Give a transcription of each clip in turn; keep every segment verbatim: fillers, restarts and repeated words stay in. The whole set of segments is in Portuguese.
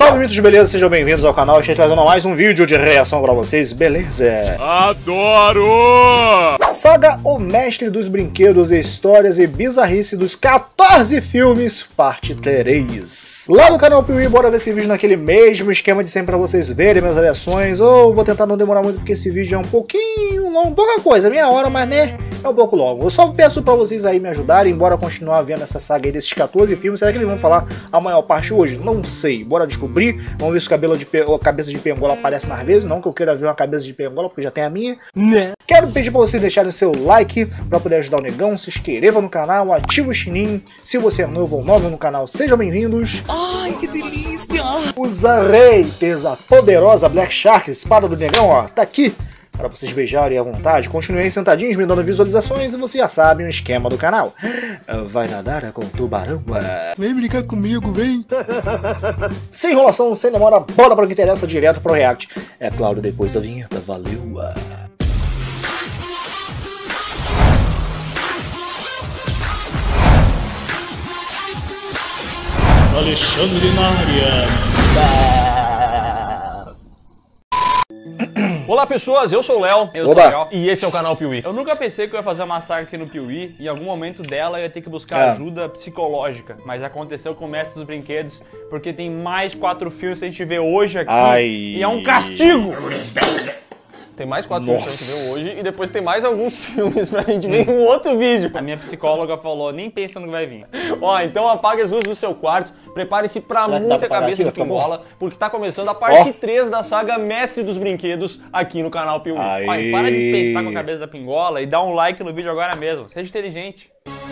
Salve, mitos, beleza? Sejam bem-vindos ao canal. Estou trazendo mais um vídeo de reação pra vocês, beleza? Adoro! Saga O Mestre dos Brinquedos, Histórias e Bizarrice dos quatorze filmes, parte três. Lá no canal Piuí, bora ver esse vídeo naquele mesmo esquema de sempre pra vocês verem minhas reações. Ou vou tentar não demorar muito porque esse vídeo é um pouquinho longo, pouca coisa, meia hora, mas né, é um pouco longo. Eu só peço pra vocês aí me ajudarem, bora continuar vendo essa saga aí desses quatorze filmes. Será que eles vão falar a maior parte hoje? Não sei, bora descobrir. Vamos ver se o cabelo de a cabeça de pengola aparece mais vezes. Não que eu queira ver uma cabeça de pengola, porque já tem a minha, né? Quero pedir pra vocês deixarem o seu like pra poder ajudar o negão. Se inscreva no canal, ativa o sininho. Se você é novo ou nova no canal, sejam bem-vindos. Ai, que delícia! Usa Raiders, a poderosa Black Shark, espada do negão, ó, tá aqui para vocês beijarem à vontade. Continuem sentadinhos, me dando visualizações, e você já sabe o esquema do canal. Vai nadar com tubarão? Vem brincar comigo, vem! Sem enrolação, sem demora, bora para o que interessa, direto pro react. É claro, depois da vinheta. Valeu! Alexandre na área. Olá pessoas, eu sou o Léo, eu Oba. sou o Léo, e esse é o canal Piuí. Eu nunca pensei que eu ia fazer uma saga aqui no Piuí, e em algum momento dela eu ia ter que buscar É. ajuda psicológica, mas aconteceu com o Mestre dos Brinquedos, porque tem mais quatro filmes que a gente vê hoje aqui, Ai. e é um castigo! Tem mais quatro Nossa. filmes pra gente ver hoje, e depois tem mais alguns filmes pra gente ver em um outro vídeo. A minha psicóloga falou, nem pensa no que vai vir. Ó, então apague as luzes do seu quarto, prepare-se pra Será que dá muita pra parar cabeça aqui? de Vai ficar bom? pingola, porque tá começando a parte Ó. três da saga Mestre dos Brinquedos aqui no canal Piuí. Aí. Pai, para de pensar com a cabeça da pingola e dá um like no vídeo agora mesmo, seja inteligente.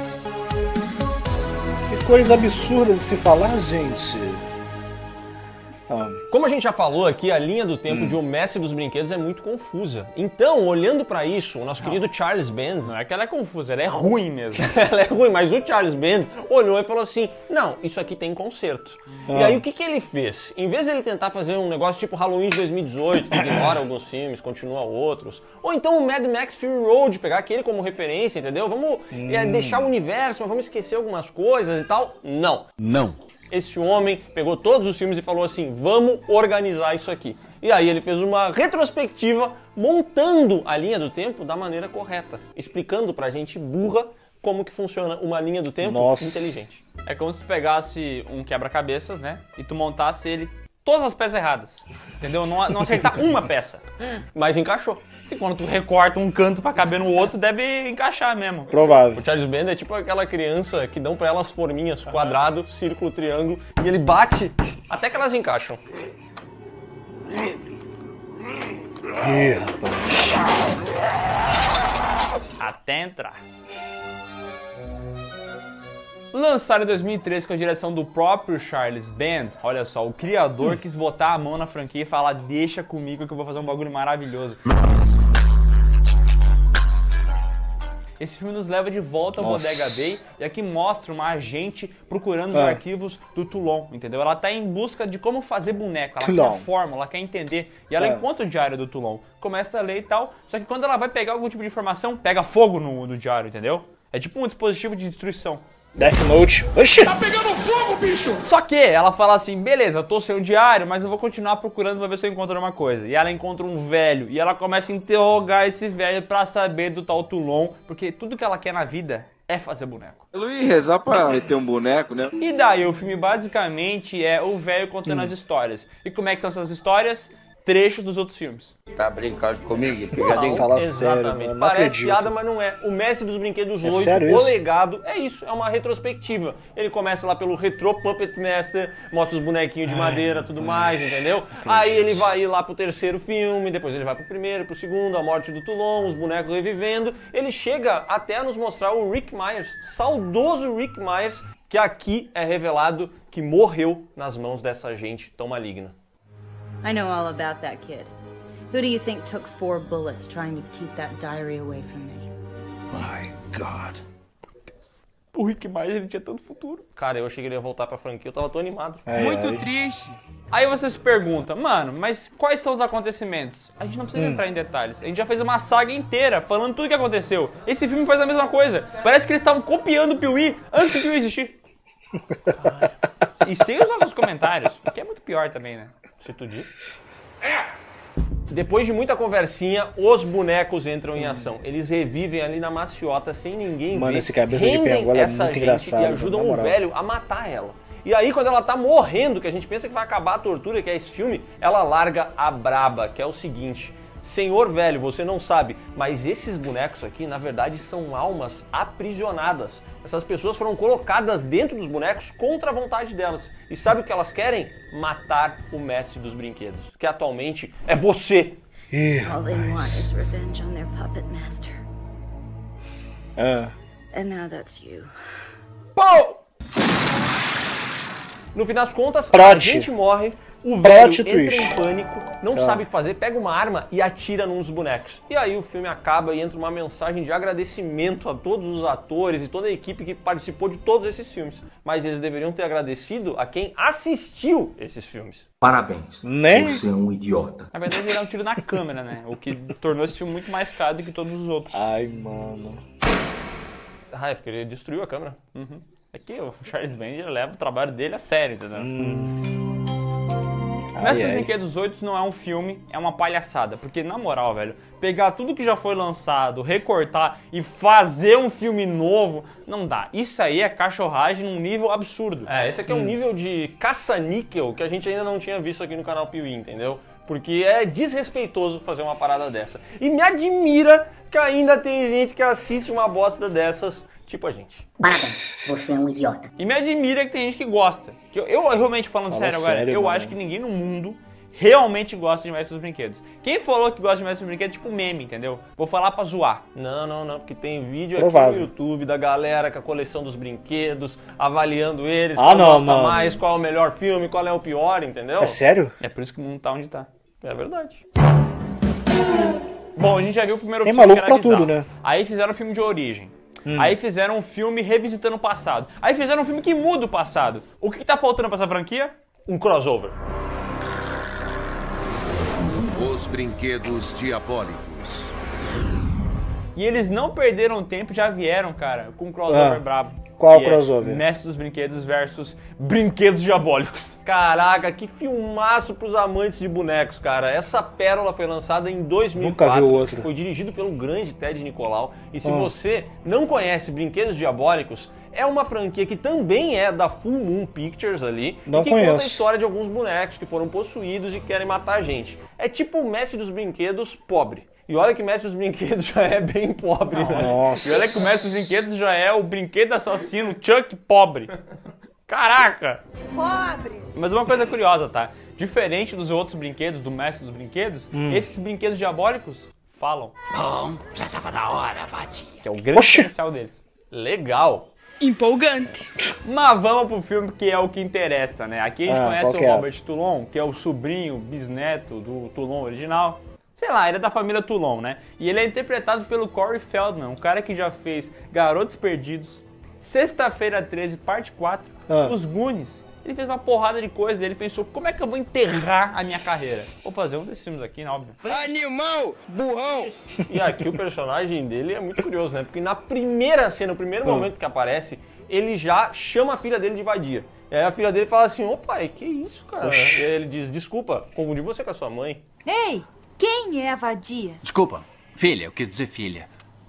Que coisa absurda de se falar, gente. Ah, Como a gente já falou aqui, a linha do Hum. tempo de O Mestre dos Brinquedos é muito confusa. Então, olhando pra isso, o nosso querido Charles Band, Não é que ela é confusa, ela é ruim mesmo. ela é ruim, mas o Charles Band olhou e falou assim, não, isso aqui tem conserto. E Ah. aí o que, que ele fez? Em vez de ele tentar fazer um negócio tipo Halloween de dois mil e dezoito, que ignora alguns filmes, continua outros, ou então o Mad Max Fury Road, pegar aquele como referência, entendeu? Vamos é, deixar o universo, mas vamos esquecer algumas coisas e tal. Não. Não. Esse homem pegou todos os filmes e falou assim, vamos organizar isso aqui. E aí ele fez uma retrospectiva montando a linha do tempo da maneira correta, explicando pra gente burra como que funciona uma linha do tempo Nossa. inteligente. É como se tu pegasse um quebra-cabeças, né, e tu montasse ele todas as peças erradas, entendeu? Não, não acertar uma peça. Mas encaixou. Se quando tu recorta um canto pra caber no outro, deve encaixar mesmo. provável. O Charles Band é tipo aquela criança que dão pra ela as forminhas, quadrado, círculo, triângulo, e ele bate até que elas encaixam. Ih, rapaz. Até entrar. Lançado em dois mil e treze com a direção do próprio Charles Band, olha só, o criador quis botar a mão na franquia e falar, deixa comigo que eu vou fazer um bagulho maravilhoso. Esse filme nos leva de volta ao Nossa. Bodega Bay e aqui mostra uma agente procurando os Ah. arquivos do Toulon, entendeu? Ela tá em busca de como fazer boneco, ela Toulon. quer a fórmula, ela quer entender. E ela Ah. encontra o diário do Toulon, começa a ler e tal, só que quando ela vai pegar algum tipo de informação, pega fogo no, no diário, entendeu? É tipo um dispositivo de destruição. Death Note. Oxi! Pegando fogo, bicho! Só que ela fala assim, beleza, eu tô sem o diário, mas eu vou continuar procurando pra ver se eu encontro uma coisa. E ela encontra um velho, e ela começa a interrogar esse velho pra saber do tal Toulon, porque tudo que ela quer na vida é fazer boneco. Luiz, rezar pra meter um boneco, né? E daí o filme basicamente é o velho contando as histórias. E como é que são essas histórias? Trechos dos outros filmes. Tá brincando comigo? Pegadinho. Fala sério, Exatamente. mano, não Parece acredito. piada, mas não é. O Mestre dos Brinquedos É oito, sério o isso? legado, é isso, é uma retrospectiva. Ele começa lá pelo Retro Puppet Master, mostra os bonequinhos de madeira, tudo mais, entendeu? Aí ele vai lá pro terceiro filme, depois ele vai pro primeiro, pro segundo, a morte do Toulon, os bonecos revivendo. Ele chega até a nos mostrar o Rick Myers, saudoso Rick Myers, que aqui é revelado que morreu nas mãos dessa gente tão maligna. I know all about that kid. Who do you think took four bullets trying to keep that diary away from me? My God. O Rick Myers, ele tinha tanto futuro. Cara, eu achei que ele ia voltar pra franquia, eu tava tão animado. Ai, Muito ai. triste. Aí você se pergunta, mano, mas quais são os acontecimentos? A gente não precisa entrar em detalhes. A gente já fez uma saga inteira falando tudo o que aconteceu. Esse filme faz a mesma coisa. Parece que eles estavam copiando o Piuí antes do Piuí existir. E sem os nossos comentários, o que é muito pior também, né? Se tu diz. Depois de muita conversinha, os bonecos entram em ação. Eles revivem ali na maciota sem ninguém Mano, ver. esse cabeça de Rendem pengola é essa muito gente engraçado, E ajudam na o moral. velho a matar ela. E aí, quando ela tá morrendo, que a gente pensa que vai acabar a tortura, que é esse filme, ela larga a braba, que é o seguinte: Senhor velho, você não sabe, mas esses bonecos aqui, na verdade, são almas aprisionadas. Essas pessoas foram colocadas dentro dos bonecos contra a vontade delas. E sabe o que elas querem? Matar o mestre dos brinquedos, que atualmente é você. Ih, All they want rapaz. is revenge on their puppet master. Ah. And now that's you. Pô! No final das contas, a Prot. gente morre, o Plot velho entra twist. em pânico, não Ah. sabe o que fazer, pega uma arma e atira num dos bonecos. E aí o filme acaba e entra uma mensagem de agradecimento a todos os atores e toda a equipe que participou de todos esses filmes. Mas eles deveriam ter agradecido a quem assistiu esses filmes. Parabéns. Né? Você é um idiota. Na verdade, ele dá um tiro na câmera, né? O que tornou esse filme muito mais caro do que todos os outros. Ai, mano. Ah, é porque ele destruiu a câmera. Uhum. É que o Charles Band leva o trabalho dele a sério, entendeu? Mestre dos ai. Brinquedos oito não é um filme, é uma palhaçada. Porque, na moral, velho, pegar tudo que já foi lançado, recortar e fazer um filme novo, não dá. Isso aí é cachorragem num nível absurdo. É, esse aqui é um nível de caça-níquel que a gente ainda não tinha visto aqui no canal Piuí, entendeu? Porque é desrespeitoso fazer uma parada dessa. E me admira que ainda tem gente que assiste uma bosta dessas, tipo a gente. Parabéns, você é um idiota. E me admira que tem gente que gosta. Que eu, eu realmente falando Fala sério agora, sério, eu mano. acho que ninguém no mundo realmente gosta de Mestre dos Brinquedos. Quem falou que gosta de Mestre dos Brinquedos é tipo meme, entendeu? Vou falar pra zoar. Não, não, não, porque tem vídeo Provável. aqui no YouTube da galera com a coleção dos brinquedos, avaliando eles, Ah, qual não, gosta mano. mais, qual é o melhor filme, qual é o pior, entendeu? É sério? É por isso que o mundo tá onde tá. É verdade. Bom, a gente já viu o primeiro Tem filme maluco que era pra tudo, bizarro. né? Aí fizeram um filme de origem. Hum. Aí fizeram um filme revisitando o passado. Aí fizeram um filme que muda o passado. O que, que tá faltando pra essa franquia? Um crossover. Os Brinquedos Diabólicos. E eles não perderam tempo, já vieram, cara, com um crossover Ah, brabo. qual que crossover? É Mestre dos Brinquedos versus Brinquedos Diabólicos. Caraca, que filmaço pros amantes de bonecos, cara. Essa pérola foi lançada em dois mil e quatro. Nunca vi o outro. Foi dirigido pelo grande Ted Nicolau. E se Ah. você não conhece Brinquedos Diabólicos, é uma franquia que também é da Full Moon Pictures ali. Não e que conta a conheço. história de alguns bonecos que foram possuídos e querem matar a gente. É tipo o Mestre dos Brinquedos pobre. E olha que o Mestre dos Brinquedos já é bem pobre, né? Nossa. E olha que o Mestre dos Brinquedos já é o brinquedo assassino Chuck pobre. Caraca! Pobre! Mas uma coisa curiosa, tá? Diferente dos outros brinquedos, do Mestre dos Brinquedos, Hum. esses brinquedos diabólicos falam. Bom, já tava na hora, vadia. Que é o grande Oxi. diferencial deles. Legal. Empolgante. Mas vamos pro filme que é o que interessa, né? Aqui a gente Ah, conhece qual o que é? Robert Toulon, que é o sobrinho, bisneto do Toulon original. Sei lá, ele é da família Toulon, né? E ele é interpretado pelo Corey Feldman, um cara que já fez Garotos Perdidos, Sexta-feira treze, parte quatro, Ah. Os Goonies. Ele fez uma porrada de coisa e ele pensou, como é que eu vou enterrar a minha carreira? Vou fazer um desses filmes aqui, né, óbvio. Animal! Burrão! E aqui o personagem dele é muito curioso, né? Porque na primeira cena, no primeiro momento que aparece, ele já chama a filha dele de vadia. E aí a filha dele fala assim, ô pai, que isso, cara? Oxi. E aí ele diz, desculpa, confundi você com a sua mãe. Ei, quem é a vadia? Desculpa, filha, eu quis dizer filha.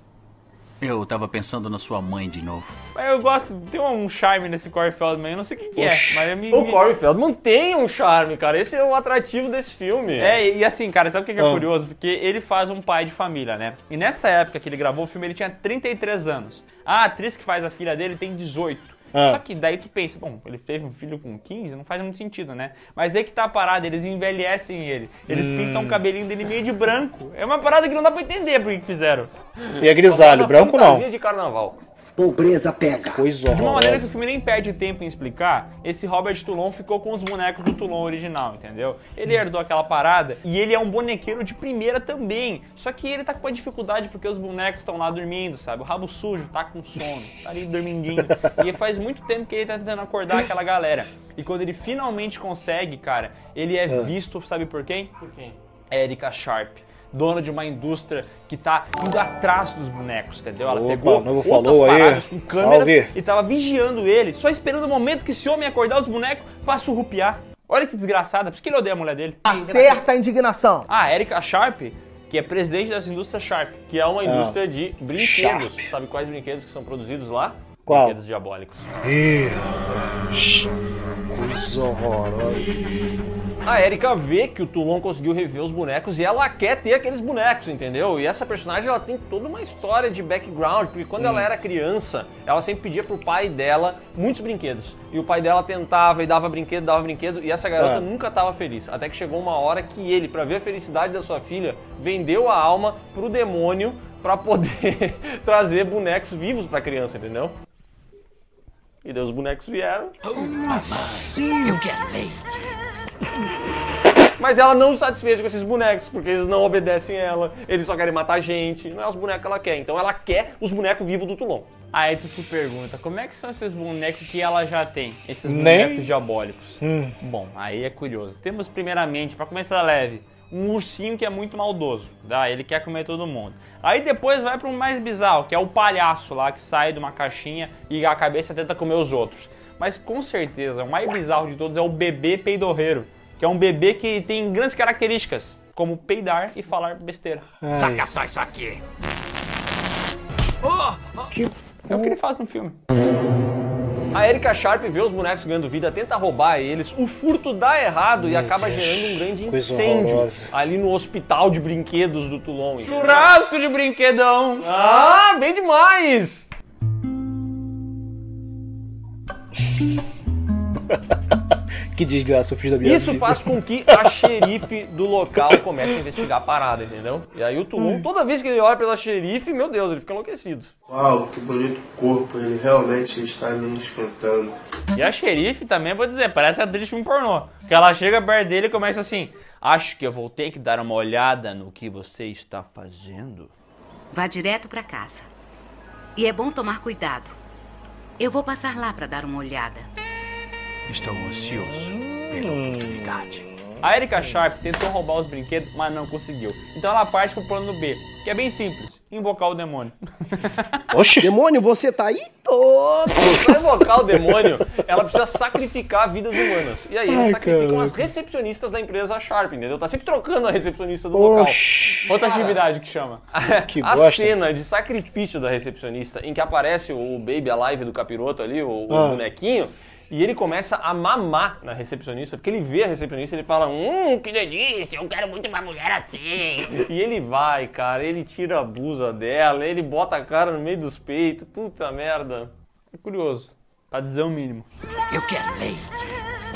Eu tava pensando na sua mãe de novo. Mas eu gosto, tem um charme nesse Corey Feldman, eu não sei o que, que é, Oxi. mas eu me... O Corey Feldman tem um charme, cara. Esse é o atrativo desse filme. É, e e assim, cara, sabe o que que é Ah. curioso? Porque ele faz um pai de família, né? E nessa época que ele gravou o filme, ele tinha trinta e três anos. A atriz que faz a filha dele tem dezoito. Ah. Só que daí tu pensa, bom, ele teve um filho com quinze, não faz muito sentido, né? Mas aí que tá a parada, eles envelhecem ele. Eles Hum. pintam o cabelinho dele meio de branco. É uma parada que não dá pra entender por que que fizeram. E é grisalho, Essa branco não. fantasia de carnaval. Pobreza pega. Coisa De uma maneira que o horrorosa. filme nem perde tempo em explicar, esse Robert Toulon ficou com os bonecos do Toulon original, entendeu? Ele herdou aquela parada e ele é um bonequeiro de primeira também. Só que ele tá com uma dificuldade porque os bonecos estão lá dormindo, sabe? O rabo sujo tá com sono, tá ali dormindinho. E faz muito tempo que ele tá tentando acordar aquela galera. E quando ele finalmente consegue, cara, ele é visto, sabe por quem? Por quê? Erika Sharp, dona de uma indústria que tá indo atrás dos bonecos, entendeu? Ela Opa, pegou o novo outras falou aí. paradas com câmeras Salve. e tava vigiando ele, só esperando o momento que esse homem acordar os bonecos pra surrupiar. Olha que desgraçada, por isso que ele odeia a mulher dele. Acerta a indignação. Ah, Erika Sharp, que é presidente dessa indústria Sharp. Que é uma Ah. indústria de brinquedos. Sharp. Sabe quais brinquedos que são produzidos lá? Qual? Brinquedos diabólicos. Ih, rapaz. Coisa horrorosa. A Erika vê que o Toulon conseguiu reviver os bonecos e ela quer ter aqueles bonecos, entendeu? E essa personagem, ela tem toda uma história de background, porque quando hum. ela era criança, ela sempre pedia pro pai dela muitos brinquedos. E o pai dela tentava e dava brinquedo, dava brinquedo, e essa garota ah. nunca estava feliz. Até que chegou uma hora que ele, pra ver a felicidade da sua filha, vendeu a alma pro demônio pra poder trazer bonecos vivos pra criança, entendeu? E daí os bonecos vieram. Assim. Eu quero leite. Mas ela não se satisfeita com esses bonecos, porque eles não obedecem ela, eles só querem matar a gente, não é os bonecos que ela quer. Então ela quer os bonecos vivos do Toulon. Aí tu se pergunta, como é que são esses bonecos que ela já tem? Esses Nem... bonecos diabólicos. Hum. Bom, aí é curioso. Temos primeiramente, pra começar leve, um ursinho que é muito maldoso, tá? Ele quer comer todo mundo. Aí depois vai para um mais bizarro, que é o palhaço lá, que sai de uma caixinha e a cabeça tenta comer os outros. Mas com certeza, o mais bizarro de todos é o bebê peidorreiro, que é um bebê que tem grandes características, como peidar e falar besteira. Ai. Saca só isso aqui. Oh, que... É o que ele faz no filme. A Erika Sharp vê os bonecos ganhando vida, tenta roubar eles, o furto dá errado e acaba Deus. gerando um grande incêndio ali no hospital de brinquedos do Toulon. Entendeu? Churrasco de brinquedão! Ah, bem demais! Que desgraça eu fiz da minha Isso vida. faz com que a xerife do local comece a investigar a parada, entendeu? E aí o Toulon, toda vez que ele olha pela xerife, meu Deus, ele fica enlouquecido. Uau, que bonito corpo, ele realmente está me esquentando. E a xerife também, vou dizer, parece a atriz de filme pornô. Que ela chega perto dele e começa assim, acho que eu vou ter que dar uma olhada no que você está fazendo. Vá direto para casa. E é bom tomar cuidado. Eu vou passar lá para dar uma olhada. Estou ansioso pela oportunidade. A Erika Sharp tentou roubar os brinquedos, mas não conseguiu. Então ela parte pro plano B, que é bem simples, invocar o demônio. Oxe, demônio, você tá aí? Tô... Pra invocar o demônio, ela precisa sacrificar vidas humanas. E aí eles Ai, sacrificam caraca. as recepcionistas da empresa Sharp, entendeu? Tá sempre trocando a recepcionista do Oxi. local. Outra atividade que chama. Que a bosta. cena de sacrifício da recepcionista, em que aparece o Baby Alive do capiroto ali, o, o ah. bonequinho, e ele começa a mamar na recepcionista, porque ele vê a recepcionista e ele fala, hum, que delícia, eu quero muito uma mulher assim. E ele vai, cara, ele tira a blusa dela, ele bota a cara no meio dos peitos, puta merda. É curioso, pra dizer o mínimo. Eu quero leite.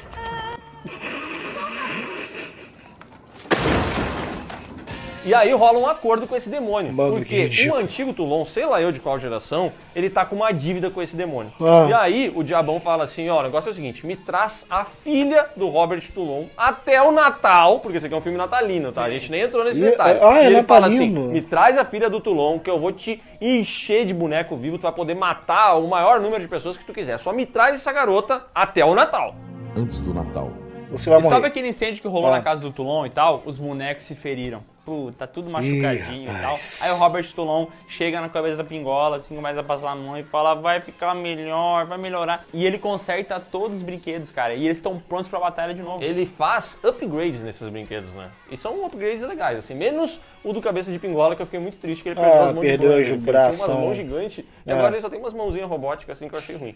E aí rola um acordo com esse demônio, Mano, porque que o antigo Toulon, sei lá eu de qual geração, ele tá com uma dívida com esse demônio. Ah. E aí o diabão fala assim, ó, o negócio é o seguinte, me traz a filha do Robert Toulon até o Natal, porque esse aqui é um filme natalino, tá? A gente nem entrou nesse E- detalhe. ah, é e ele fala assim, natalino. me traz a filha do Toulon que eu vou te encher de boneco vivo, tu vai poder matar o maior número de pessoas que tu quiser. Só me traz essa garota até o Natal. Antes do Natal. Você vai E morrer. sabe aquele incêndio que rolou Ah. na casa do Toulon e tal? Os bonecos se feriram. Puta, tá tudo machucadinho Ih, e tal. rapaz. Aí o Robert Toulon chega na cabeça da pingola, assim, começa a passar a mão e fala, vai ficar melhor, vai melhorar. E ele conserta todos os brinquedos, cara. E eles estão prontos pra batalha de novo. Ele faz upgrades nesses brinquedos, né? E são upgrades legais, assim. Menos o do cabeça de pingola, que eu fiquei muito triste que ele perdeu Ah, as mãos perdeu de as pano, né? bração. Ele tinha umas mãos gigantes. E É. agora ele só tem umas mãozinhas robóticas, assim, que eu achei ruim.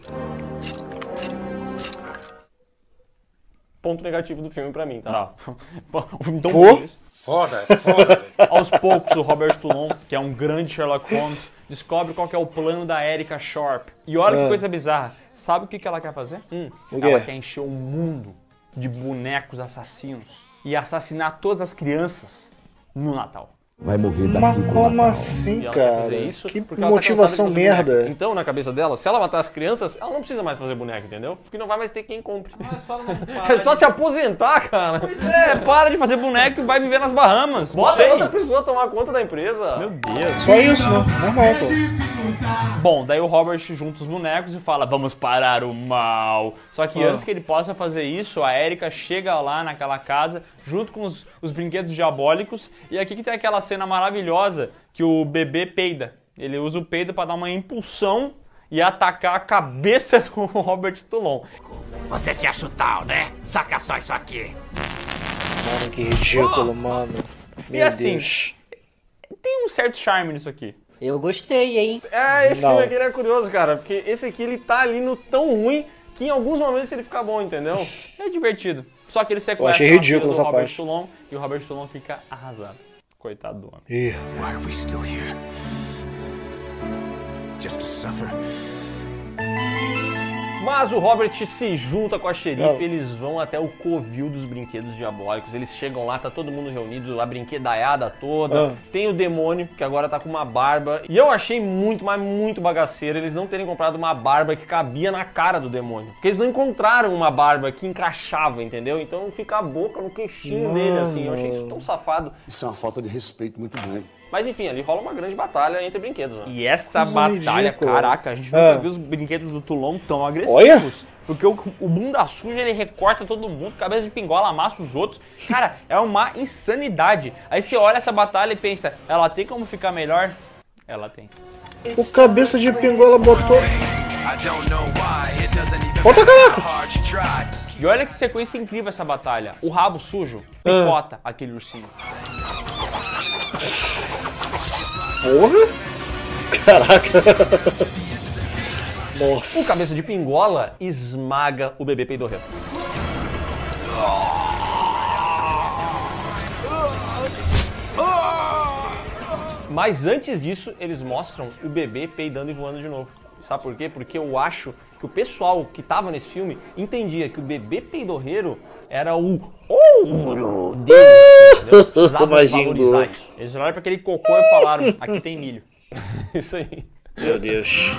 Ponto negativo do filme pra mim, tá? O filme tão Pô. ruim. Foda, foda. Aos poucos, o Robert Toulon, que é um grande Sherlock Holmes, descobre qual que é o plano da Erika Sharp. E olha que Ah. coisa bizarra. Sabe o que, que ela quer fazer? Hum, O quê? ela quer encher o mundo de bonecos assassinos e assassinar todas as crianças no Natal. Vai morrer daqui Mas pro como Natal. assim, E ela quer cara? fazer isso Que porque ela tá motivação cansada de fazer merda. boneco. Então, na cabeça dela, se ela matar as crianças, ela não precisa mais fazer boneco, entendeu? Porque não vai mais ter quem compre. É só, não É só se aposentar, cara. Pois é, para de fazer boneco e vai viver nas Bahamas. Não Bota sei. outra pessoa tomar conta da empresa. Meu Deus. Só isso, né? Normal, pô. Bom, daí o Robert junta os bonecos e fala, vamos parar o mal. Só que Ah. antes que ele possa fazer isso, a Erika chega lá naquela casa, junto com os, os brinquedos diabólicos. E aqui que tem aquela cena maravilhosa que o bebê peida. Ele usa o peido para dar uma impulsão e atacar a cabeça do Robert Toulon. Você se acha o tal, né? Saca só isso aqui. Mano, que ridículo, mano. Meu e assim, Deus. Tem um certo charme nisso aqui. Eu gostei, hein? É, esse Não. filme aqui ele é curioso, cara, porque esse aqui ele tá ali no tão ruim que em alguns momentos ele fica bom, entendeu? É divertido. Só que ele Eu sequestra achei a filha ridículo do essa Robert parte. Stallone e o Robert Stallone fica arrasado. Coitado do homem. Ih. Why are we still here? Just to suffer? Mas o Robert se junta com a xerife, Não. eles vão até o covil dos brinquedos diabólicos. Eles chegam lá, tá todo mundo reunido, a brinquedaiada toda. Ah. Tem o demônio, que agora tá com uma barba. E eu achei muito, mas muito bagaceiro eles não terem comprado uma barba que cabia na cara do demônio. Porque eles não encontraram uma barba que encaixava, entendeu? Então fica a boca no queixinho Mano. dele, assim. Eu achei isso tão safado. Isso é uma falta de respeito muito grande. Mas enfim, ali rola uma grande batalha entre brinquedos, né? E essa Coisa batalha, ridícula. caraca, a gente Ah. nunca viu os brinquedos do Toulon tão agressivos. Olha. Porque o, o bunda suja, ele recorta todo mundo, cabeça de pingola amassa os outros. Cara, é uma insanidade. Aí você olha essa batalha e pensa, ela tem como ficar melhor? Ela tem. O cabeça de pingola botou. Bota caraca! E olha que sequência incrível essa batalha. O rabo sujo picota aquele ursinho. Porra! Caraca! Nossa! O cabeça de pingola esmaga o bebê peidorreiro. Mas antes disso, eles mostram o bebê peidando e voando de novo. Sabe por quê? Porque eu acho que o pessoal que tava nesse filme entendia que o bebê peidorreiro era o ouro deles, assim, entendeu? Precisavam Imagina. valorizar isso. Eles olharam pra aquele cocô e falaram, aqui tem milho. Isso aí. Meu Deus.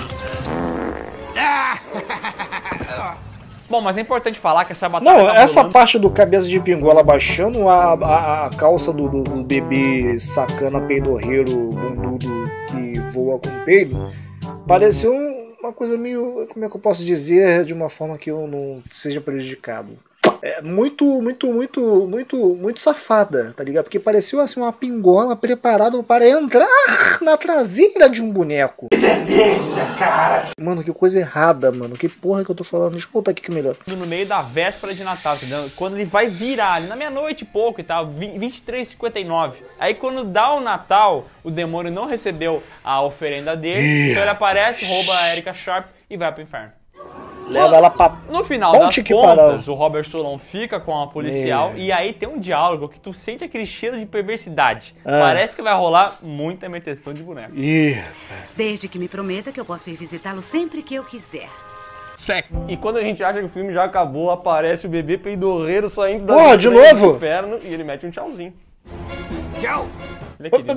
Bom, mas é importante falar que essa batalha Não, tá essa rolando- parte do cabeça de pingola baixando a, a, a calça do, do, do bebê sacana peidorreiro bundudo que voa com peido pareceu um- uma coisa meio, como é que eu posso dizer, de uma forma que eu não seja prejudicado. É muito, muito, muito, muito, muito safada, tá ligado? Porque pareceu assim uma pingola preparada para entrar na traseira de um boneco. Que beleza, cara! Mano, que coisa errada, mano. Que porra que eu tô falando? Deixa eu voltar aqui que é melhor. no meio da véspera de Natal, entendeu? Quando ele vai virar, ali na meia-noite e pouco e tal, vinte e três e cinquenta e nove. Aí quando dá o Natal, o demônio não recebeu a oferenda dele, então ele aparece, rouba a Erika Sharp e vai pro inferno. Leva ela pra... No final Onde das que contas, parou? o Robert Stallone fica com a policial É. e aí tem um diálogo que tu sente aquele cheiro de perversidade. Ah. Parece que vai rolar muita meteção de boneco. Ih, Desde que me prometa que eu posso ir visitá-lo sempre que eu quiser. E quando a gente acha que o filme já acabou, aparece o bebê peidorreiro saindo da Porra, de frente do novo? inferno e ele mete um tchauzinho. Tchau! Ele é querido.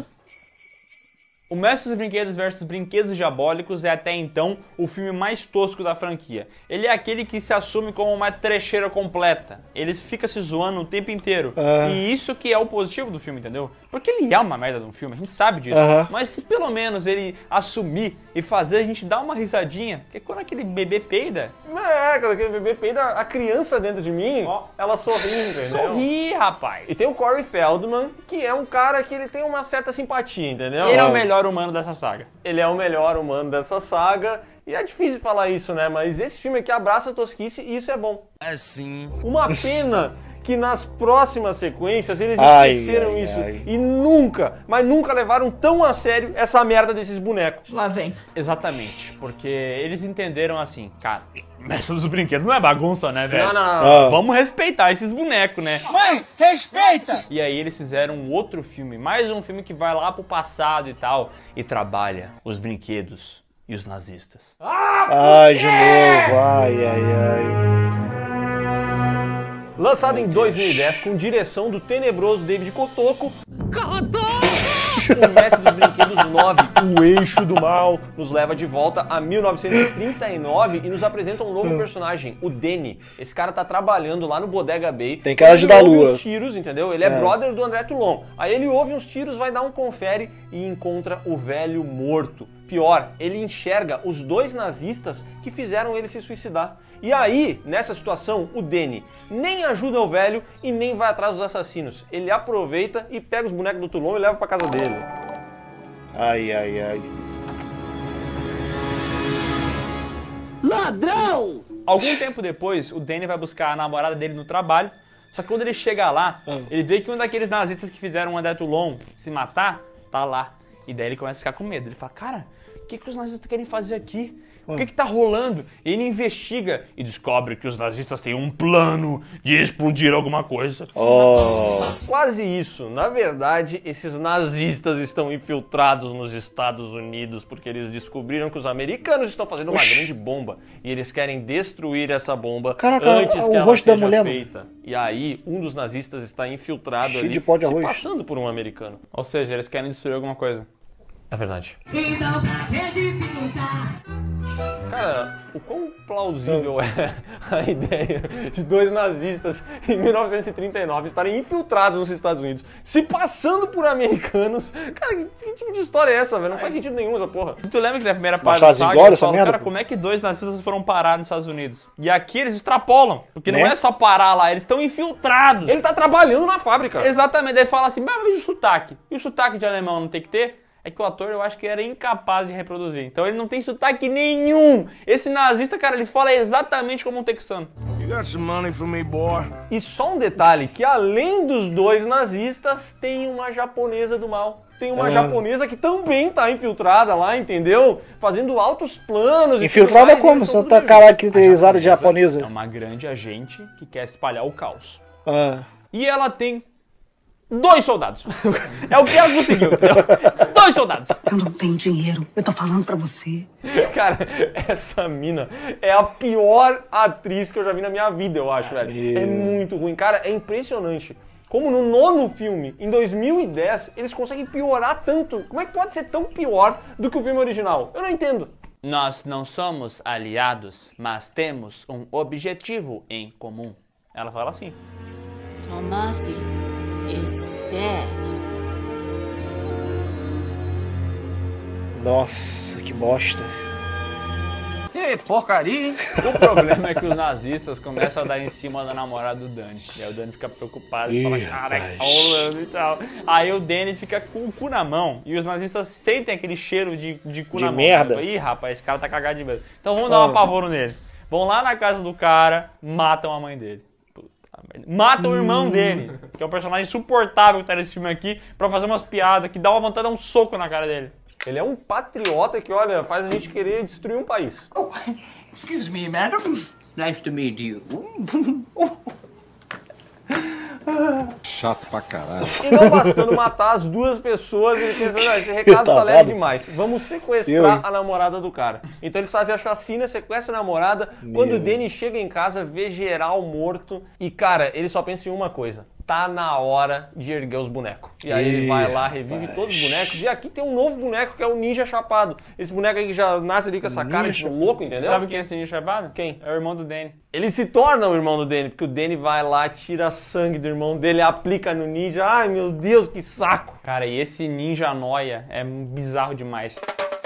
O Mestre dos Brinquedos versus Brinquedos Diabólicos é até então o filme mais tosco da franquia. Ele é aquele que se assume como uma trecheira completa. Ele fica se zoando o tempo inteiro. Ah. E isso que é o positivo do filme, entendeu? Porque ele é uma merda de um filme, a gente sabe disso. Aham. Mas se pelo menos ele assumir e fazer a gente dar uma risadinha, porque quando aquele bebê peida, É, quando aquele bebê peida, a criança dentro de mim, ela sorri, entendeu? sorri, rapaz. E tem o Corey Feldman, que é um cara que ele tem uma certa simpatia, entendeu? Ele é o melhor humano dessa saga. Ele é o melhor humano dessa saga. E é difícil falar isso, né? Mas esse filme aqui abraça a tosquice e isso é bom. Assim. Uma pena que nas próximas sequências eles Ai, esqueceram ai, isso. ai. E nunca, mas nunca levaram tão a sério essa merda desses bonecos. Lá vem. Exatamente, porque eles entenderam assim, cara, Mestre dos Brinquedos não é bagunça, né, velho? Não, não, não. Ah. Vamos respeitar esses bonecos, né? Mãe, respeita! E aí eles fizeram um outro filme, mais um filme que vai lá pro passado e tal, e trabalha os brinquedos e os nazistas. ai, de novo. Ai, ai, ai. Lançado em dois mil e dez com direção do tenebroso David Kotoko. O Mestre dos Brinquedos nove, o Eixo do Mal, nos leva de volta a mil novecentos e trinta e nove e nos apresenta um novo personagem, o Danny. Esse cara tá trabalhando lá no Bodega Bay. Tem cara de Ele da ouve lua. uns tiros, entendeu? Ele é, É. brother do André Toulon. Aí ele ouve uns tiros, vai dar um confere e encontra o velho morto. Pior, ele enxerga os dois nazistas que fizeram ele se suicidar. E aí, nessa situação, o Danny nem ajuda o velho e nem vai atrás dos assassinos. Ele aproveita e pega os bonecos do Toulon e leva pra casa dele. Ai, ai, ai. Ladrão! Algum tempo depois, o Danny vai buscar a namorada dele no trabalho, só que quando ele chega lá, ele vê que um daqueles nazistas que fizeram o André Toulon se matar, tá lá. E daí ele começa a ficar com medo. Ele fala, cara, o que, que os nazistas querem fazer aqui? O que que tá rolando? Ele investiga e descobre que os nazistas têm um plano de explodir alguma coisa. Oh. Quase isso. Na verdade, esses nazistas estão infiltrados nos Estados Unidos porque eles descobriram que os americanos estão fazendo uma Oxi. grande bomba e eles querem destruir essa bomba Caraca, antes o que ela rosto da seja mulher, feita. E aí, um dos nazistas está infiltrado Cheio ali, de pó de se arroz. passando por um americano. Ou seja, eles querem destruir alguma coisa. É verdade. Cara, o quão plausível é a ideia de dois nazistas em mil novecentos e trinta e nove estarem infiltrados nos Estados Unidos, se passando por americanos? Cara, que, que tipo de história é essa, velho? Não faz sentido nenhum essa porra. Tu lembra que na primeira Mas parte da fazem saga, igual eu essa falo, merda, cara, pô? como é que dois nazistas foram parar nos Estados Unidos? E aqui eles extrapolam, porque Né? não é só parar lá, eles estão infiltrados. Ele tá trabalhando na fábrica. Exatamente, daí fala assim, mas e o sotaque? E o sotaque de alemão não tem que ter? É que o ator, eu acho que era incapaz de reproduzir. Então ele não tem sotaque nenhum. Esse nazista, cara, ele fala exatamente como um texano. You got some money for me, boy? E só um detalhe, que além dos dois nazistas, tem uma japonesa do mal. Tem uma Ah. japonesa que também tá infiltrada lá, entendeu? Fazendo altos planos. e Infiltrada tudo mais, e como? eles Só tão tá tudo caracterizada É japonesa. uma grande agente que quer espalhar o caos. Ah. E ela tem dois soldados. É o que ela conseguiu, entendeu? Dois soldados. Eu não tenho dinheiro. Eu tô falando pra você. Cara, essa mina é a pior atriz que eu já vi na minha vida, eu acho, velho. É muito ruim. Cara, é impressionante. Como no nono filme, em dois mil e dez, eles conseguem piorar tanto. Como é que pode ser tão pior do que o filme original? Eu não entendo. Nós não somos aliados, mas temos um objetivo em comum. Ela fala assim. Tomasi is dead. Nossa, que bosta. Que porcaria, hein? O problema é que os nazistas começam a dar em cima da namorada do Danny. E aí o Danny fica preocupado e fala, Ih, cara, rapaz. tá rolando e tal. Aí o Danny fica com o cu na mão. E os nazistas sentem aquele cheiro de, de cu De na mão. merda. Ih, rapaz, esse cara tá cagado de medo. Então vamos dar um Ah. apavoro nele. Vão lá na casa do cara, matam a mãe dele. Puta merda. Matam o irmão dele, que é um personagem insuportável que tá nesse filme aqui, pra fazer umas piadas que dá uma vontade de dar um soco na cara dele. Ele é um patriota que, olha, faz a gente querer destruir um país. Oh, excuse me, madam. It's nice to meet you. Chato pra caralho. E não bastando matar as duas pessoas, ele pensa, "Ah, esse recado tá leve demais. Vamos sequestrar a namorada do cara." Então eles fazem a chacina, sequestram a namorada. Quando o Danny chega em casa, vê geral morto. E, cara, ele só pensa em uma coisa. Tá na hora de erguer os bonecos. E aí ele vai lá, revive todos os bonecos. E aqui tem um novo boneco que é o Ninja Chapado. Esse boneco aí que já nasce ali com essa cara de louco, entendeu? Sabe quem é esse Ninja Chapado? Quem? É o irmão do Danny. Ele se torna o irmão do Danny, porque o Danny vai lá, tira sangue do irmão dele, aplica no ninja. Ai, meu Deus, que saco! Cara, e esse ninja noia é bizarro demais.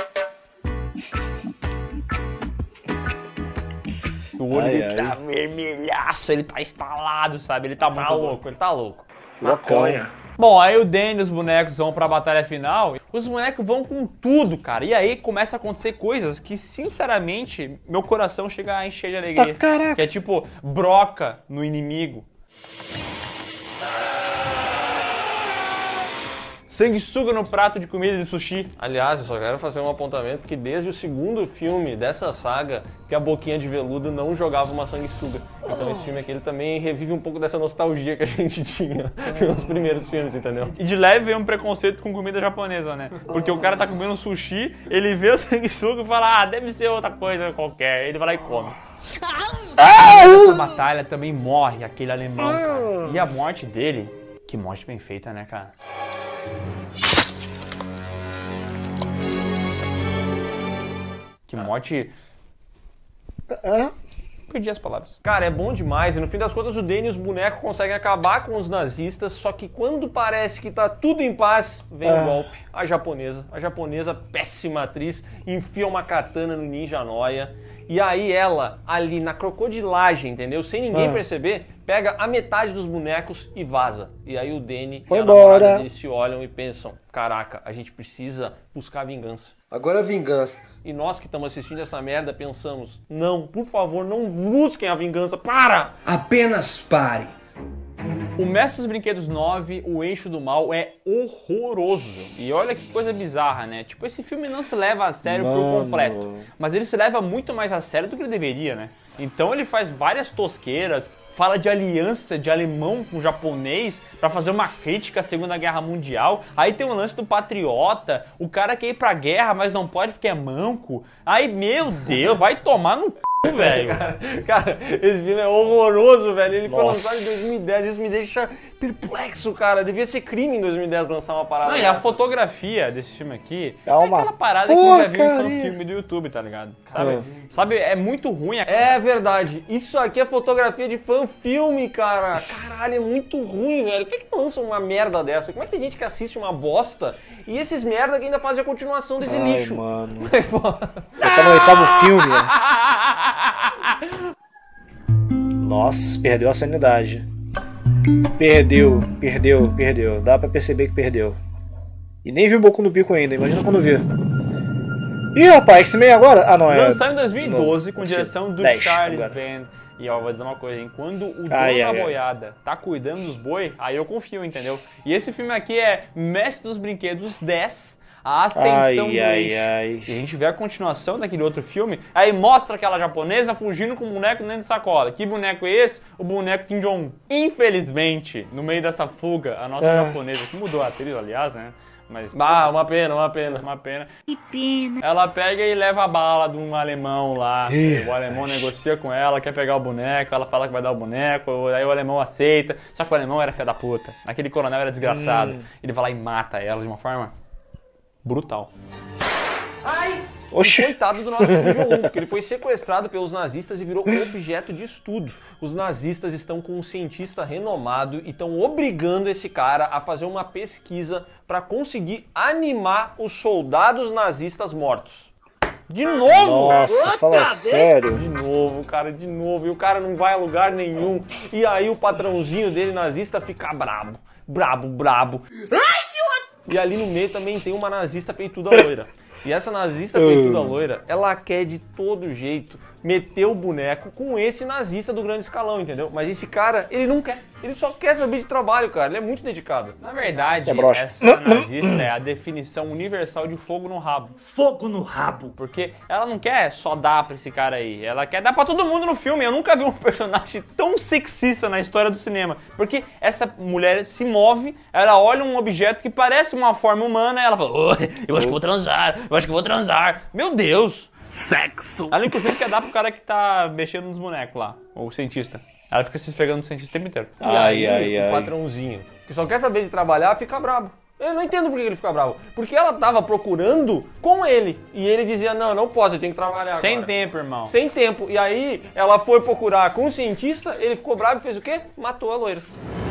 O olho Ai, dele ai. tá vermelhaço, ele tá estalado, sabe? Ele tá, Tá muito louco, ele tá louco. Loucão. Bom, aí o Danny e os bonecos vão pra batalha final. Os bonecos vão com tudo, cara. E aí começa a acontecer coisas que, sinceramente, meu coração chega a encher de alegria. Tá, caraca. Que é tipo, broca no inimigo. Sanguessuga no prato de comida de sushi. Aliás, eu só quero fazer um apontamento que desde o segundo filme dessa saga, que a Boquinha de Veludo não jogava uma sanguessuga. Então esse filme aqui ele também revive um pouco dessa nostalgia que a gente tinha nos primeiros filmes, entendeu? E de leve vem um preconceito com comida japonesa, né? Porque o cara tá comendo sushi, ele vê o sanguessuga e fala, ah, deve ser outra coisa qualquer. Ele vai lá e come. Nessa batalha também morre aquele alemão, cara. E a morte dele, que morte bem feita, né, cara? Que morte... Ah? Perdi as palavras. Cara, é bom demais. E no fim das contas o Danny e os bonecos conseguem acabar com os nazistas, só que quando parece que tá tudo em paz, vem Ah. o golpe. A japonesa. A japonesa, péssima atriz, enfia uma katana no ninja noia. E aí ela, ali na crocodilagem, entendeu? Sem ninguém Ah. perceber, pega a metade dos bonecos e vaza. E aí o Danny Foi e a namorada embora. dele se olham e pensam, caraca, a gente precisa buscar vingança. Agora a vingança. E nós que estamos assistindo essa merda pensamos, não, por favor, não busquem a vingança, para! Apenas pare. O Mestre dos Brinquedos nove, O Eixo do Mal, é horroroso. E olha que coisa bizarra, né? Tipo, esse filme não se leva a sério por Mano. completo. Mas ele se leva muito mais a sério do que ele deveria, né? Então ele faz várias tosqueiras, fala de aliança de alemão com japonês pra fazer uma crítica à Segunda Guerra Mundial. Aí tem o lance do patriota, o cara quer ir pra guerra, mas não pode porque é manco. Aí, meu Deus, vai tomar no c... velho. Cara, cara, esse filme é horroroso, velho. Ele foi Nossa. lançado em dois mil e dez, isso me deixa perplexo, cara. Devia ser crime em dois mil e dez lançar uma parada Não, e a dessas. fotografia desse filme aqui É é uma aquela parada que já viu em porcaria. filme do YouTube, tá ligado? Sabe? É. Sabe, é muito ruim. É verdade. Isso aqui é fotografia de fã-filme, cara. Caralho, é muito ruim, velho. Por que que lança uma merda dessa? Como é que tem gente que assiste uma bosta e esses merda que ainda fazem a continuação desse Ai, lixo? mano. Mas, pô, Já tá no oitavo filme. Nossa, perdeu a sanidade. Perdeu, perdeu, perdeu. Dá pra perceber que perdeu. E nem viu o Boku no Pico ainda, imagina quando vê. Ih, rapaz, X-Men agora? Ah, não, é... Lançado em dois mil e doze de com novo. direção do dez Charles agora. Band. E ó, vou dizer uma coisa, hein? Quando o dono Ai, da ai, ai. boiada tá cuidando dos boi, aí eu confio, entendeu? E esse filme aqui é Mestre dos Brinquedos dez, A Ascensão Ai, do ai, Eixo. ai. E a gente vê a continuação daquele outro filme, aí mostra aquela japonesa fugindo com um boneco dentro de sacola. Que boneco é esse? O boneco Kim Jong-un. Infelizmente, no meio dessa fuga, a nossa Ah. japonesa, que mudou a atriz, aliás, né? Mas... Ah, uma pena, uma pena. Uma pena. Que pena. Ela pega e leva a bala de um alemão lá. Ih. O alemão negocia com ela, quer pegar o boneco, ela fala que vai dar o boneco, aí o alemão aceita. Só que o alemão era filha da puta. Aquele coronel era desgraçado. Hum. Ele vai lá e mata ela de uma forma brutal. Oxi. Coitado do nosso Kim Jong-un, porque ele foi sequestrado pelos nazistas e virou objeto de estudo. Os nazistas estão com um cientista renomado e estão obrigando esse cara a fazer uma pesquisa para conseguir animar os soldados nazistas mortos. De novo! Nossa, fala sério. De novo, cara, de novo. E o cara não vai a lugar nenhum. E aí o patrãozinho dele nazista fica brabo. Brabo, brabo. E ali no meio também tem uma nazista peituda loira. E essa nazista peituda loira, ela quer de todo jeito meter o boneco com esse nazista do grande escalão, entendeu? Mas esse cara, ele não quer. Ele só quer saber de trabalho, cara. Ele é muito dedicado. Na verdade, É broxa. essa nazista é a definição universal de fogo no rabo. Fogo no rabo. Porque ela não quer só dar pra esse cara aí, ela quer dar pra todo mundo no filme. Eu nunca vi um personagem tão sexista na história do cinema. Porque essa mulher se move, ela olha um objeto que parece uma forma humana e ela fala, oh, eu acho que vou transar, eu acho que vou transar. Meu Deus! Sexo. Ela inclusive quer dar pro cara que tá mexendo nos bonecos lá, o cientista. Ela fica se esfregando no cientista o tempo inteiro. E Ai, aí, ai, o ai. patrãozinho, que só quer saber de trabalhar, fica bravo. Eu não entendo por que ele fica bravo. Porque ela tava procurando com ele. E ele dizia, não, não posso, eu tenho que trabalhar Sem agora. tempo, irmão. Sem tempo. E aí, ela foi procurar com o cientista, ele ficou bravo e fez o quê? Matou a loira.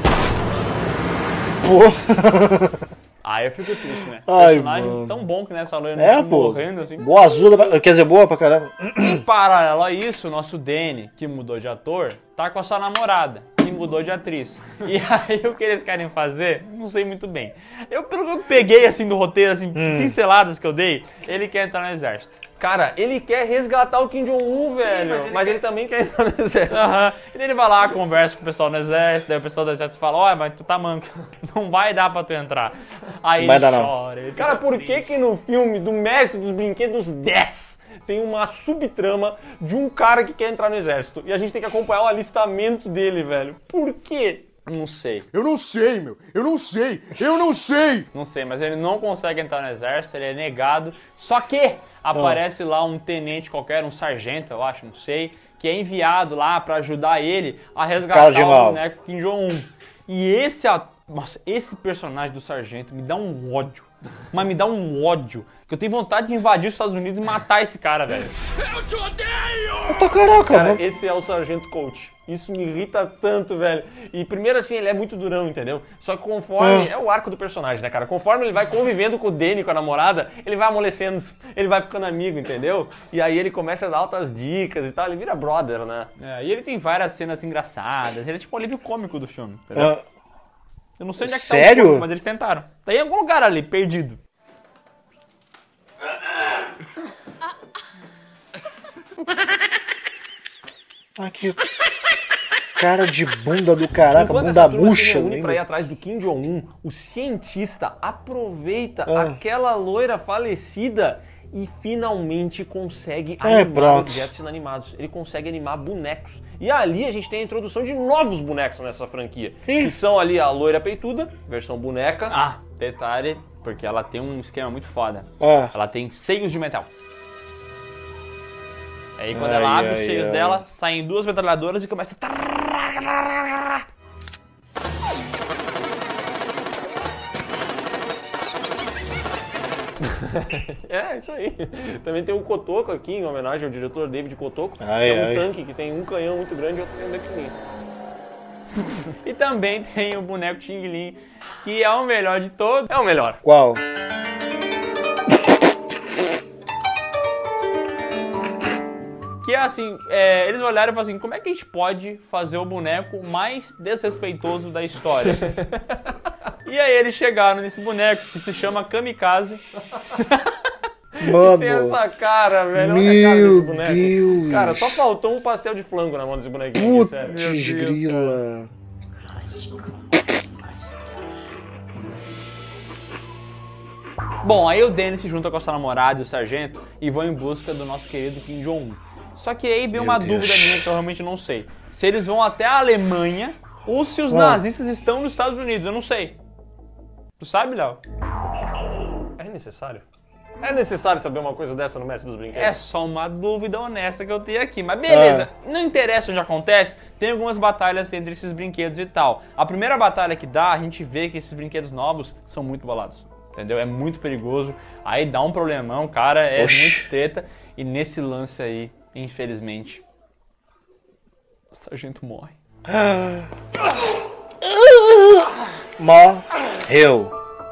Aí eu fico triste, né? Ai, Personagem mano. tão bom que nessa loira É, tá pô. morrendo assim. Boa azul, quer dizer, boa pra caramba. Em paralelo a isso, o nosso Danny, que mudou de ator, tá com a sua namorada, que mudou de atriz. E aí o que eles querem fazer, não sei muito bem. Eu, pelo que eu peguei assim do roteiro, assim, Hum. pinceladas que eu dei, ele quer entrar no exército. Cara, ele quer resgatar o Kim Jong-un, velho. Mas ele, mas ele também quer entrar no exército. Aham. E daí ele vai lá, conversa com o pessoal no exército, daí o pessoal do exército fala, ó, mas tu tá manco, não vai dar pra tu entrar. Aí Vai ele dar, não. chora. Ele Cara, fica por triste. que que no filme do Mestre dos Brinquedos dez tem uma subtrama de um cara que quer entrar no exército? E a gente tem que acompanhar o alistamento dele, velho. Por quê? Não sei. Eu não sei, meu. Eu não sei. Eu não sei. Não sei, mas ele não consegue entrar no exército, ele é negado. Só que aparece lá um tenente qualquer, um sargento, eu acho, não sei, que é enviado lá pra ajudar ele a Cara resgatar de o mal. boneco Kim Jong-un. E esse, a- nossa, esse personagem do sargento me dá um ódio. Mas me dá um ódio. Que eu tenho vontade de invadir os Estados Unidos e matar esse cara, velho. Puta caraca, Cara, mano. esse é o Sargento Coach. Isso me irrita tanto, velho. E primeiro assim, ele é muito durão, entendeu? Só que conforme... Ah. É o arco do personagem, né, cara? Conforme ele vai convivendo com o Danny, com a namorada, ele vai amolecendo, ele vai ficando amigo, entendeu? E aí ele começa a dar altas dicas e tal, ele vira brother, né? É, e ele tem várias cenas engraçadas, ele é tipo o alívio cômico do filme, entendeu? Ah. Eu não sei onde é que Sério? tá o cômico, mas eles tentaram. Tá em algum lugar ali, perdido. Ah, que cara de bunda do caraca, Enquanto bunda essa turma se murcha. reúne pra ir ainda. atrás do Kim Jong-un, o cientista aproveita Ah. aquela loira falecida e finalmente consegue É, animar pronto. objetos inanimados. Ele consegue animar bonecos. E ali a gente tem a introdução de novos bonecos nessa franquia. Que são ali a loira peituda, versão boneca. Ah, detalhe, porque ela tem um esquema muito foda. Ah. Ela tem seios de metal. Aí quando Ai, ela abre ai, os seios ai. dela, saem duas metralhadoras e começa a... É, isso aí. Também tem o Kotoko aqui, em homenagem ao diretor David Kotoko. Ai, que é um ai. tanque que tem um canhão muito grande e outro canhão pequenininho. E também tem o boneco Ting Lin, que é o melhor de todos. É o melhor. Qual? Que é assim, é, eles olharam e falaram assim, como é que a gente pode fazer o boneco mais desrespeitoso da história? E aí eles chegaram nesse boneco que se chama Kamikaze. Mano. Tem essa cara, velho. Olha a cara desse Meu boneco. Deus. Cara, só faltou um pastel de flango na mão desse bonequinho. aqui, sério. Putz, grila. Bom, aí o Danny se junta com a sua namorada e o sargento e vão em busca do nosso querido Kim Jong-un. Só que aí vem Meu uma Deus. dúvida minha que eu realmente não sei. Se eles vão até a Alemanha ou se os Ah. nazistas estão nos Estados Unidos, eu não sei. Tu sabe, Léo? É necessário? É necessário saber uma coisa dessa no Mestre dos Brinquedos? É só uma dúvida honesta que eu tenho aqui. Mas beleza, não interessa onde acontece, tem algumas batalhas entre esses brinquedos e tal. A primeira batalha que dá, a gente vê que esses brinquedos novos são muito bolados. Entendeu? É muito perigoso. Aí dá um problemão, cara, é Oxi. muito treta. E nesse lance aí, infelizmente, o sargento morre. Morreu.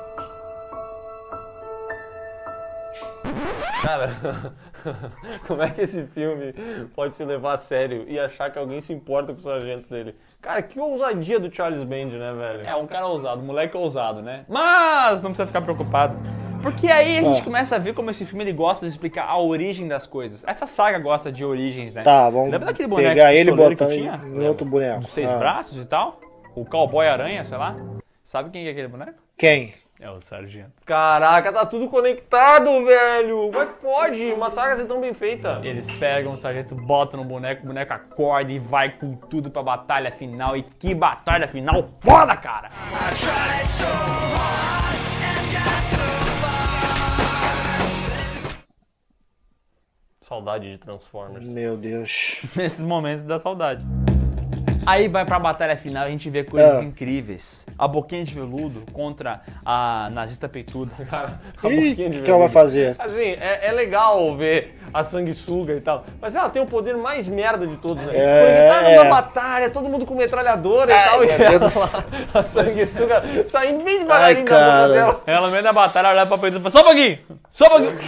Cara, como é que esse filme pode se levar a sério e achar que alguém se importa com o sargento dele? Cara, que ousadia do Charles Band, né, velho? É um cara ousado, um moleque ousado, né? Mas não precisa ficar preocupado. Porque aí a gente Ah. começa a ver como esse filme ele gosta de explicar a origem das coisas. Essa saga gosta de origens, né? Tá, vamos Lembra daquele boneco pegar ele e pistoleiro botar que em, tinha? em outro boneco. Dos seis Ah. braços e tal? O cowboy aranha, sei lá. Sabe quem é aquele boneco? Quem? É o sargento. Caraca, tá tudo conectado, velho! Como é que pode? Uma saga ser tão bem feita. Eles pegam o sargento, botam no boneco, o boneco acorda e vai com tudo pra batalha final. E que batalha final foda, cara! Saudade de Transformers. Meu Deus. Nesses momentos da saudade. Aí vai pra batalha final e a gente vê coisas Ah. incríveis. A boquinha de veludo contra a nazista peituda. Cara, a Ih, boquinha o de que, que ela vai veludo. fazer? Assim, é, é legal ver a sanguessuga e tal, mas ela tem o poder mais merda de todos, né? É, Porque tá numa é. batalha, todo mundo com metralhadora e Ai, tal, e meu ela Deus. lá, a sanguessuga saindo bem devagarinho Ai, da boca cara. dela. Ela no meio da batalha olha pra peituda e fala, só um pouquinho! Só um pouquinho!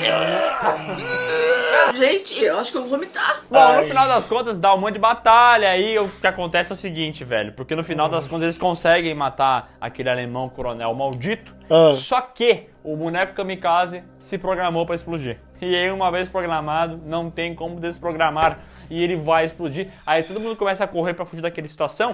Gente, eu acho que eu vou vomitar. Bom, Ai. no final das contas dá um monte de batalha, aí o que acontece é o seguinte, velho, porque no final das contas eles conseguem matar aquele alemão coronel maldito, Ah. só que o boneco kamikaze se programou pra explodir. E aí, uma vez programado, não tem como desprogramar, e ele vai explodir. Aí todo mundo começa a correr pra fugir daquela situação.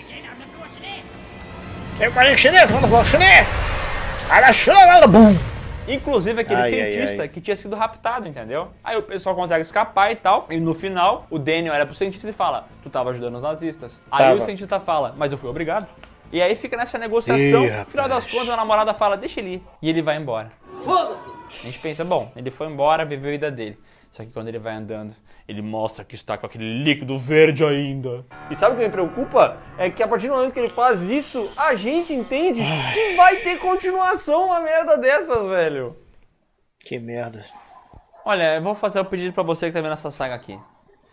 Eu quero chinês, vamos lá, chinês! Olha, chinês, bum! Inclusive aquele Ai, ai, cientista ai. que tinha sido raptado, entendeu? Aí o pessoal consegue escapar e tal. E no final, o Daniel olha pro cientista e fala, tu tava ajudando os nazistas. Aí Tava. o cientista fala, mas eu fui obrigado. E aí fica nessa negociação. Ih, No final das rapaz. contas, a namorada fala, deixa ele ir. E ele vai embora. Foda-se. A gente pensa, bom, ele foi embora, viveu a vida dele. Só que quando ele vai andando, ele mostra que está com aquele líquido verde ainda. E sabe o que me preocupa? É que a partir do momento que ele faz isso, a gente entende que vai ter continuação uma merda dessas, velho. Que merda. Olha, eu vou fazer o pedido pra você que tá vendo essa saga aqui. Você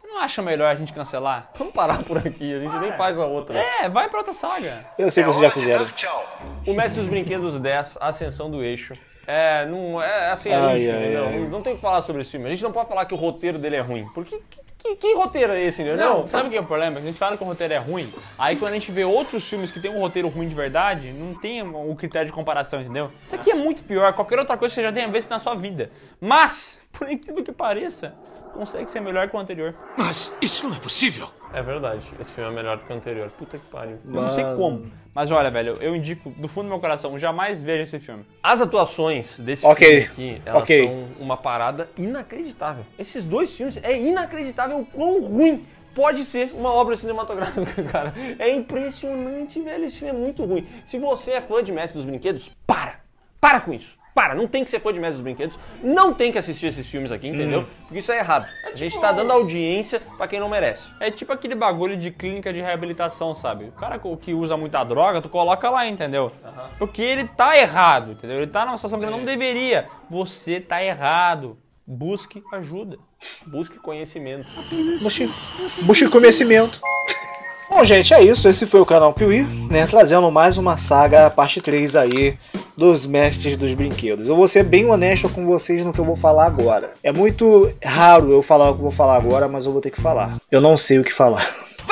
Não acha melhor a gente cancelar? Vamos parar por aqui, a gente nem faz a outra. É, vai pra outra saga. Eu sei que vocês já fizeram. O Mestre dos Brinquedos dez, Ascensão do Eixo. É, não, é assim, é Ai, lixo, ai, entendeu? ai. Não, não tem o que falar sobre esse filme. A gente não pode falar que o roteiro dele é ruim. Porque que, que, que roteiro é esse, entendeu? Não, sabe o que é o problema? A gente fala que o roteiro é ruim, aí quando a gente vê outros filmes que tem um roteiro ruim de verdade, não tem o critério de comparação, entendeu? Isso aqui é muito pior, qualquer outra coisa que você já tenha visto na sua vida. Mas, por incrível que pareça, consegue ser melhor que o anterior. Mas isso não é possível. É verdade, esse filme é melhor do que o anterior. Puta que pariu. Eu não sei como, mas olha, velho, eu indico do fundo do meu coração, jamais veja esse filme. As atuações desse Ok, filme aqui, elas ok. são uma parada inacreditável. Esses dois filmes, é inacreditável o quão ruim pode ser uma obra cinematográfica, cara. É impressionante, velho, esse filme é muito ruim. Se você é fã de Mestre dos Brinquedos, para! Para com isso! Para, não tem que ser fã de Mestre dos Brinquedos, não tem que assistir esses filmes aqui, entendeu? Hum. Porque isso é errado. A gente tá dando audiência pra quem não merece. É tipo aquele bagulho de clínica de reabilitação, sabe? O cara que usa muita droga, tu coloca lá, entendeu? Uhum. Porque ele tá errado, entendeu? Ele tá numa situação que ele não deveria. Você tá errado. Busque ajuda. Busque conhecimento. Busque, busque conhecimento. Bom, gente, é isso. Esse foi o canal Piuí, né? Trazendo mais uma saga, parte três aí, dos Mestres dos Brinquedos. Eu vou ser bem honesto com vocês no que eu vou falar agora. É muito raro eu falar o que eu vou falar agora, mas eu vou ter que falar. Eu não sei o que falar.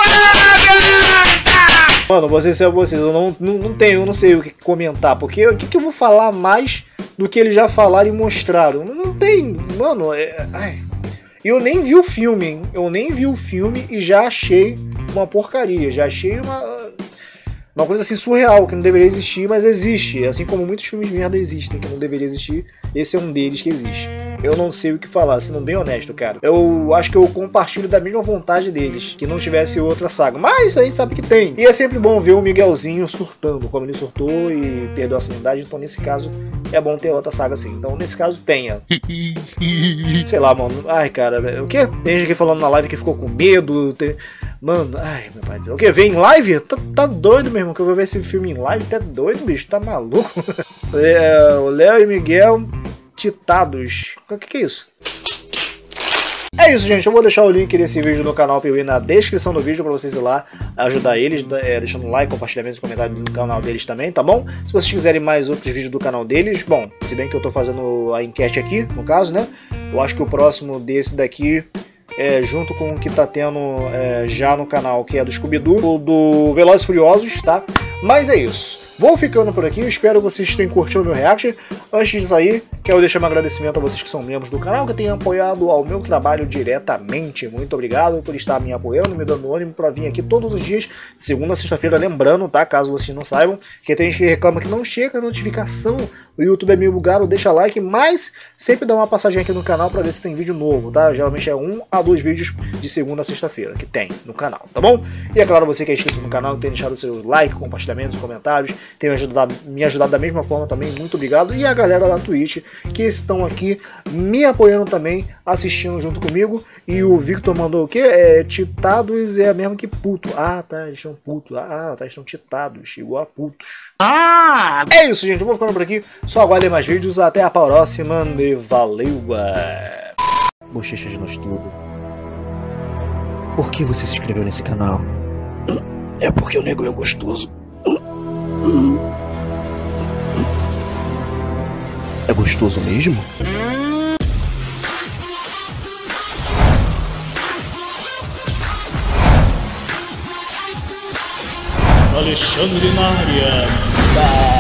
Mano, vocês são vocês, eu não, não, não tenho, eu não sei o que comentar, porque o que, que eu vou falar mais do que eles já falaram e mostraram? Não, não tem, mano, é, ai. Eu nem vi o filme, hein? Eu nem vi o filme e já achei uma porcaria, já achei uma... Uma coisa assim surreal, que não deveria existir, mas existe. Assim como muitos filmes de merda existem, que não deveria existir, esse é um deles que existe. Eu não sei o que falar, sendo bem honesto, cara. Eu acho que eu compartilho da mesma vontade deles, que não tivesse outra saga. Mas a gente sabe que tem. E é sempre bom ver o Miguelzinho surtando, como ele surtou e perdeu a sanidade. Então, nesse caso, é bom ter outra saga assim. Então, nesse caso, tenha. Sei lá, mano. Ai, cara, o quê? Tem gente aqui falando na live que ficou com medo. Tem... Mano, ai, meu pai do céu. O quê? Vem em live? Tá, tá doido, meu irmão, que eu vou ver esse filme em live. Tá doido, bicho? Tá maluco? É, o Léo e Miguel titados. O que, que é isso? É isso, gente. Eu vou deixar o link desse vídeo no canal Piuí na descrição do vídeo pra vocês ir lá ajudar eles, é, deixando like, compartilhamento e comentário no canal deles também, tá bom? Se vocês quiserem mais outros vídeos do canal deles, bom, se bem que eu tô fazendo a enquete aqui, no caso, né? Eu acho que o próximo desse daqui... É, junto com o que tá tendo é, já no canal, que é do Scooby-Doo, do Velozes e Furiosos, tá? Mas é isso. Vou ficando por aqui, espero que vocês tenham curtido o meu react. Antes de sair, quero deixar um agradecimento a vocês que são membros do canal, que têm apoiado ao meu trabalho diretamente. Muito obrigado por estar me apoiando, me dando ânimo para vir aqui todos os dias, de segunda a sexta-feira, lembrando, tá? Caso vocês não saibam, que tem gente que reclama que não chega a notificação, o YouTube é meio bugado, deixa like, mas sempre dá uma passadinha aqui no canal para ver se tem vídeo novo, tá? Geralmente é um a dois vídeos de segunda a sexta-feira, que tem no canal, tá bom? E é claro, você que é inscrito no canal, que tem deixado seu like, compartilhamentos, comentários, tem me ajudado, me ajudado da mesma forma também, muito obrigado. E a galera da Twitch que estão aqui me apoiando também, assistindo junto comigo. E o Victor mandou o quê? É, titados é a mesma que puto. Ah, tá, eles estão putos. Ah, tá, eles estão titados, igual a putos. Ah! É isso, gente, eu vou ficando por aqui. Só aguardem mais vídeos, até a próxima e valeu! Bochecha de nós tudo. Por que você se inscreveu nesse canal? É porque o nego é gostoso. É gostoso mesmo? Alexandre na área.